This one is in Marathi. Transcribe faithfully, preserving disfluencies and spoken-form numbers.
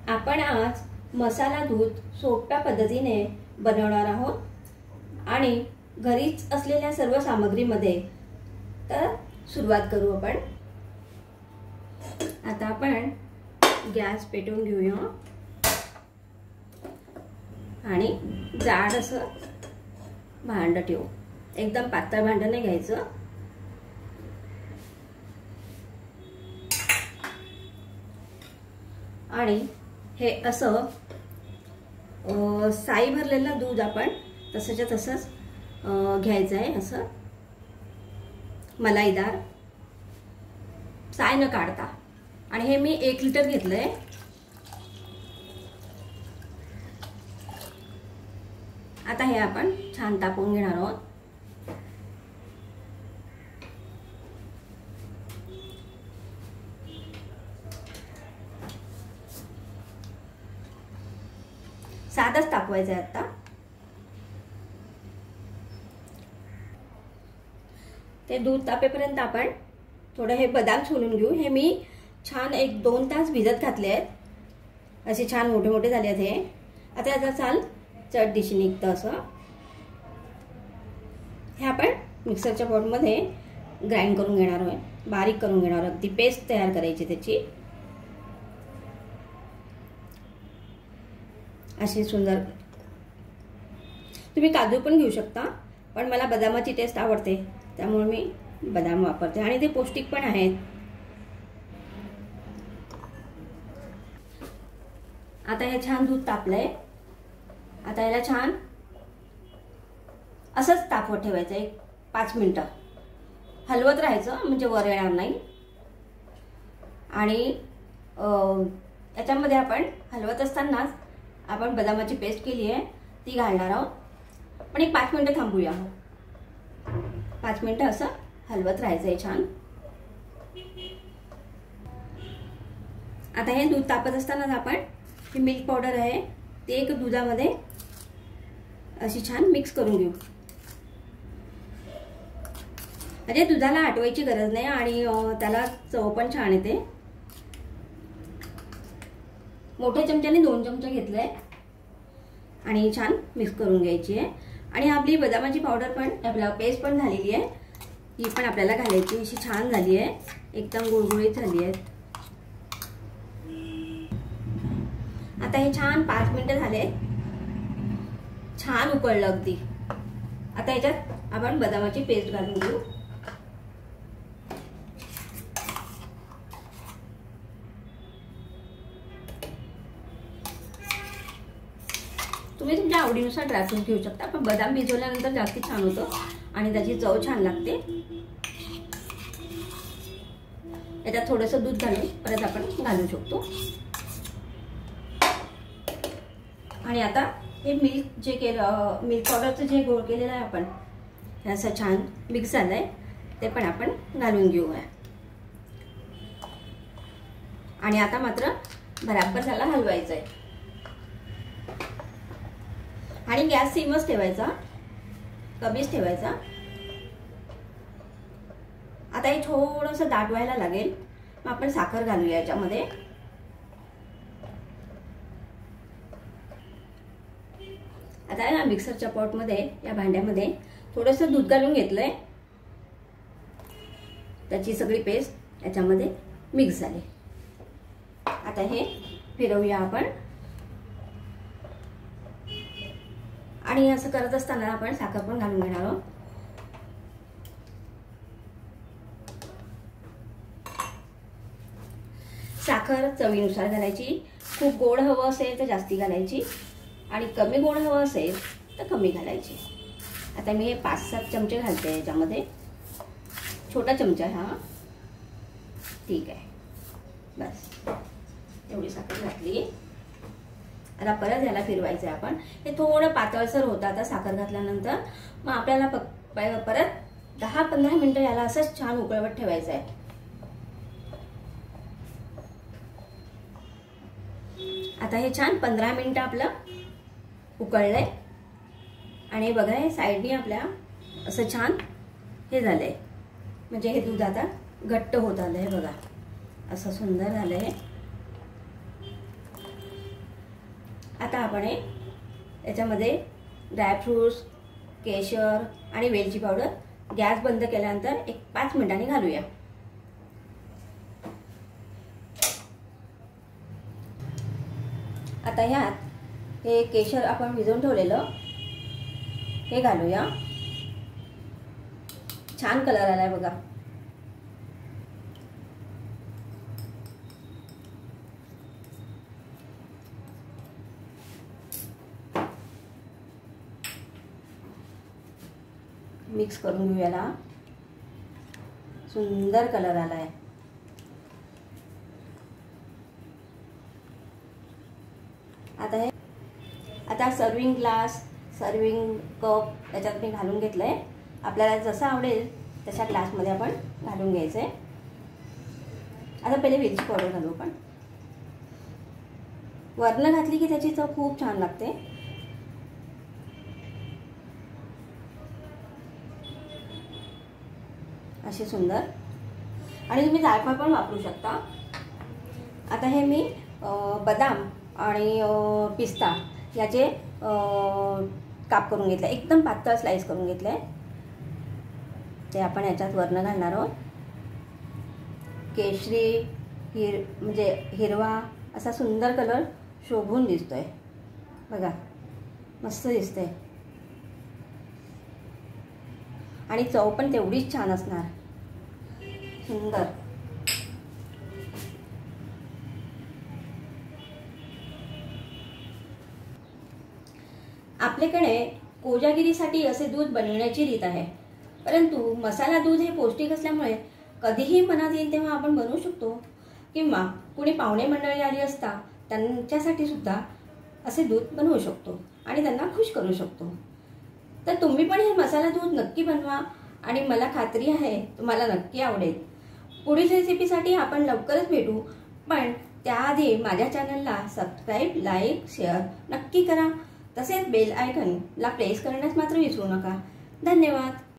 आपण आज मसाला दूध सोप्या पद्धतीने बनवणार आहोत आणि घरीच असलेल्या सर्व सामग्रीमध्ये। तर सुरुवात करू आपण। आता आपण गॅस पेटवून घेऊया आणि जाड असं भांड ठेवू। एकदम पातळ भांड नाही घ्यायचं। आणि हे असं साई भरलेलं दूध आपण तसंच्या तसंच घ्यायचं आहे। असं मलाईदार साय न काढता। आणि हे मी एक लिटर घेतलंय। आता हे आपण छान तापवून घेणार आहोत। साधंच तापवायचं आहे। आता ते दूध तापेपर्यंत आपण थोडं हे बदाम सोलून घेऊ। हे मी छान एक दोन तास भिजत घातले आहेत। असे छान मोठे मोठे झाले आहेत हे। आता याचा चाल चट दिशी निघतं असं। हे आपण मिक्सरच्या पॉटमध्ये ग्राइंड करून घेणार आहोत, बारीक करून घेणार आहोत। ती पेस्ट तयार करायची त्याची। अशी सुंदर। तुम्ही काजू पण घेऊ शकता, पण मला बदामाची टेस्ट आवडते त्यामुळे मी बदाम वापरते आणि ते पौष्टिक पण आहेत। आता हे छान दूध तापलंय। आता याला छान असंच तापवत ठेवायचं एक पाच मिनिटं। हलवत राहायचं म्हणजे वर येणार नाही। आणि याच्यामध्ये आपण हलवत असतानाच आपण बदामाची पेस्ट केली आहे ती घालणार आहोत। पण एक पाच मिनिटं थांबूया। पाच मिनिटं असं हलवत राहायचंय छान। आता हे दूध तापत असतानाच आपण ही मिल्क पावडर आहे ते एक दुधामध्ये अशी छान मिक्स करून घेऊ। म्हणजे दुधाला आटवायची गरज नाही आणि त्याला चव पण छान येते। मोठ्या चमच्याने दोन चमचे घेतले आणि छान मिक्स करून घ्यायची आहे। आणि आपली बदामाची पावडर पण आपल्या पेस्ट पण झालेली आहे। ही पण आपल्याला घालायची। अशी छान झाली आहे, एकदम गुळगुळीत झाली आहे। आता हे छान पाच मिनिटं झाले, छान उकळलं अगदी। आता याच्यात आपण बदामाची पेस्ट घालून घेऊ। तुम्ही तुमच्या आवडीनुसार ड्रायफ्रूट घेऊ शकता, पण बदाम भिजवल्यानंतर जास्त छान होतं आणि त्याची चव छान लागते। याच्यात थोडंसं दूध घालून परत आपण घालू शकतो। आणि आता हे मिल्क जे केलं मिल्क पावडरचं जे गोळ केलेलं आहे आपण हे असं छान मिक्स झालंय ते पण आपण घालून घेऊया। आणि आता मात्र बराबर त्याला हलवायचं आहे आणि गॅस सिमच ठेवायचा, कमीच ठेवायचा। आता हे थोडंसं दाट व्हायला लागेल, मग आपण साखर घालूया याच्यामध्ये। आता या मिक्सरच्या पॉटमध्ये या भांड्यामध्ये थोडंसं दूध घालून घेतलंय। त्याची सगळी पेस्ट याच्यामध्ये मिक्स झाली। आता हे फिरवूया आपण आणि असं करत असताना आपण साखर पण घालून घेणार आहोत। साखर चवीनुसार घालायची। खूप गोड हवं असेल तर जास्ती घालायची आणि कमी गोड हवं असेल तर कमी घालायची। आता मी हे पाच सात चमचे घालते याच्यामध्ये। छोटा चमचा हा ठीक आहे। बस एवढी साखर घातली। आता परत याला फिरवायचं आहे आपण। हे थोडं पातळसर होतं आता साखर घातल्यानंतर। मग आपल्याला परत दहा पंधरा मिनिटं याला असंच छान उकळवत ठेवायचं आहे। आता हे छान पंधरा मिनिटं आपलं उकळलंय आणि बघा हे साईडनी आपल्या असं छान हे झालंय। म्हणजे हे दूध आता घट्ट होत आलंय बघा, असं सुंदर झालंय। आता आपण हे याच्यामध्ये ड्रायफ्रूट्स, केशर आणि वेलची पावडर गॅस बंद केल्यानंतर एक पाच मिनिटांनी घालूया. आता ह्यात हे केशर आपण भिजवून ठेवलेलं हे घालूया. छान कलर आलाय बघा. मिक्स करून घेऊया याला. सुंदर कलर आलाय. आता हे आता सर्विंग ग्लास, सर्विंग कप याच्यात मी घालून घेतलंय. आपल्याला जसं आवडेल तशा ग्लासमध्ये आपण घालून घ्यायचंय. आता पहिले वेलची पावडर घालू आपण. वरनं घातली की त्याची चव खूप छान लागते. असे सुंदर. आणि तुम्ही जायफळ पण वापरू शकता. आता हे मी बदाम आणि पिस्ता याचे काप करून घेतले. एकदम पातळ स्लाइस करून घेतले. ते आपण याच्यात वरनं घालणार आहोत. केशरी हिर म्हणजे हिरवा असा सुंदर कलर शोभून दिसतोय बघा. मस्त दिसतंय आणि चव पण तेवढीच छान असणार. सुंदर. आपल्याकडे कोजागिरीसाठी असे दूध बनवण्याची रीत आहे. परंतु मसाला दूध हे पौष्टिक असल्यामुळे कधीही मनात येईल तेव्हा आपण बनवू शकतो. किंवा कुणी पाहुणे मंडळी आली असता त्यांच्यासाठी सुद्धा असे दूध बनवू शकतो आणि त्यांना खुश करू शकतो. तर तुम्ही पण हे मसाला दूध नक्की बनवा आणि मला खात्री आहे तुम्हाला नक्की आवडेल. पुढील रेसिपीसाठी आपण लवकरच भेटू. पण त्याआधी माझ्या चॅनलला सबस्क्राईब, लाईक, शेअर नक्की करा. तसेच बेल आयकॉनला प्रेस करण्यास मात्र विसरू नका. धन्यवाद.